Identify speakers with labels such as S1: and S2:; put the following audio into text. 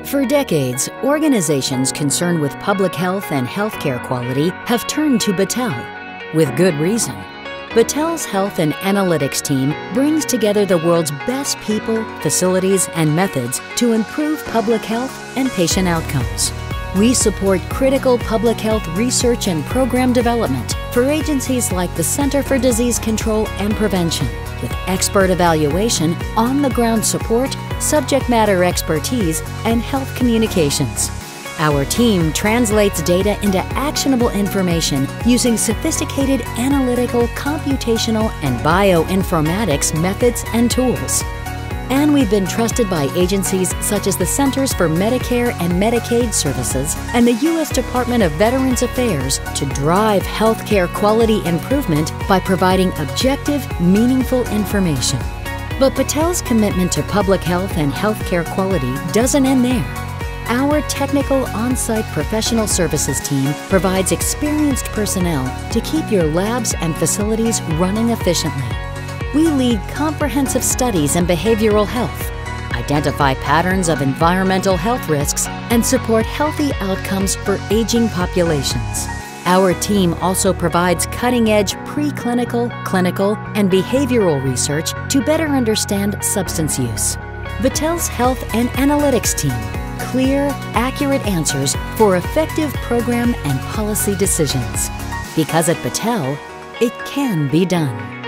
S1: For decades, organizations concerned with public health and healthcare quality have turned to Battelle, with good reason. Battelle's Health and Analytics team brings together the world's best people, facilities, and methods to improve public health and patient outcomes. We support critical public health research and program development for agencies like the Center for Disease Control and Prevention, with expert evaluation, on-the-ground support, subject matter expertise, and health communications. Our team translates data into actionable information using sophisticated analytical, computational, and bioinformatics methods and tools. And we've been trusted by agencies such as the Centers for Medicare and Medicaid Services and the U.S. Department of Veterans Affairs to drive healthcare quality improvement by providing objective, meaningful information. But Battelle's commitment to public health and healthcare quality doesn't end there. Our technical on-site professional services team provides experienced personnel to keep your labs and facilities running efficiently. We lead comprehensive studies in behavioral health, identify patterns of environmental health risks, and support healthy outcomes for aging populations. Our team also provides cutting-edge preclinical, clinical, and behavioral research to better understand substance use. Battelle's Health and Analytics team, clear, accurate answers for effective program and policy decisions. Because at Battelle, it can be done.